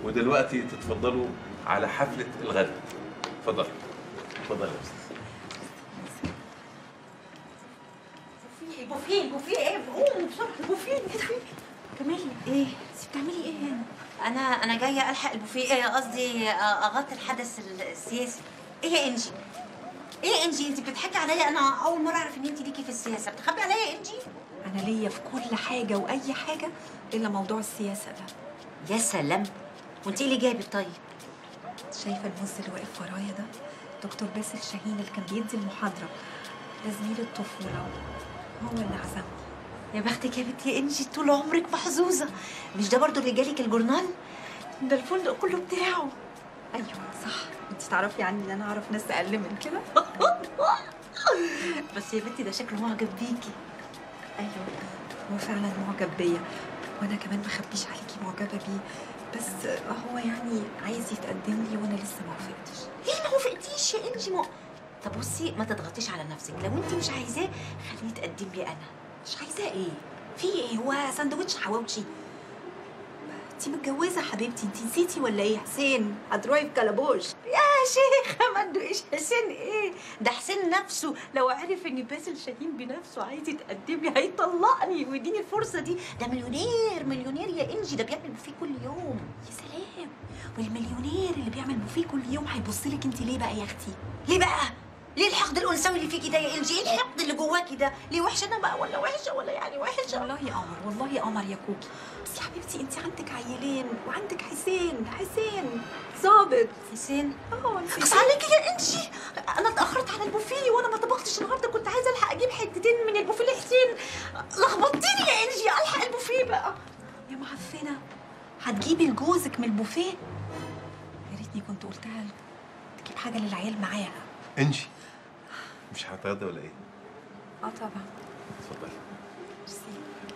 ودلوقتي تتفضلوا على حفله الغداء. اتفضل اتفضل يا استاذ. البوفيه ايه؟ قوموا بسرعه البوفيه. كمالي ايه؟ انت بتعملي ايه هنا؟ انا جايه الحق البوفيه، قصدي اغطي الحدث السياسي. ايه يا انجي؟ ايه يا انجي؟ انت بتضحكي عليا؟ انا اول مره اعرف ان انت ليكي في السياسه، بتخبي عليا يا انجي؟ انا ليا في كل حاجه واي حاجه الا موضوع السياسه ده. يا سلام، وانت ايه اللي جايبك طيب؟ شايفه الموز اللي واقف ورايا ده؟ دكتور باسل شاهين اللي كان بيدي المحاضره، ده زميل الطفوله، هو اللي عزمني. يا بختك يا بنتي يا انجي، طول عمرك محظوظه. مش ده برضو اللي جالك الجورنال؟ ده الفندق كله بتاعه. ايوه صح، انت تعرفي عني ان انا اعرف ناس اقل من كده. بس يا بنتي ده شكله معجب بيكي. ايوه هو فعلا معجب بيا، وانا كمان ما اخبيش عليكي معجبه بيه، بس هو يعني عايز يتقدم لي وانا لسه ما وافقتش. ليه ما وافقتيش يا انجي؟ طب بصي، ما تضغطيش على نفسك، لو انت مش عايزاه خليه يتقدم لي انا. مش عايزاه ايه؟ في ايه؟ هو سندوتش حواوشي؟ انتي متجوزه حبيبتي، انتي نسيتي ولا ايه؟ حسين هتروحي في كلبوش. يا شيخه ما تدوقيش حسين ايه؟ ده حسين نفسه لو عرف ان باسل شاهين بنفسه عايز يتقدم لي هيطلقني ويديني الفرصه دي. ده مليونير يا انجي، ده بيعمل بوفيه كل يوم. يا سلام، والمليونير اللي بيعمل بوفيه كل يوم هيبص لك انت ليه بقى يا اختي؟ ليه بقى؟ ليه الحقد الانثوي اللي فيكي ده يا انجي؟ ايه الحقد اللي جواكي ده؟ ليه وحشه انا بقى ولا وحشه ولا يعني وحشه؟ والله يا قمر، والله يا قمر يا كوكي، بس يا حبيبتي انت عندك عيلين وعندك حسين ظابط. حسين؟ انت اقص عليكي يا انجي، انا اتاخرت على البوفيه وانا ما طبختش النهارده، كنت عايزه الحق اجيب حتتين من البوفيه لحسين. لخبطتيني يا انجي، الحق البوفيه بقى. يا معفنه، هتجيبي لجوزك من البوفيه؟ يا ريتني كنت قلتها لك تجيب حاجه للعيال معاها. انجي مش هتغدى ولا ايه؟ طبعا. اتفضلي. ميرسي.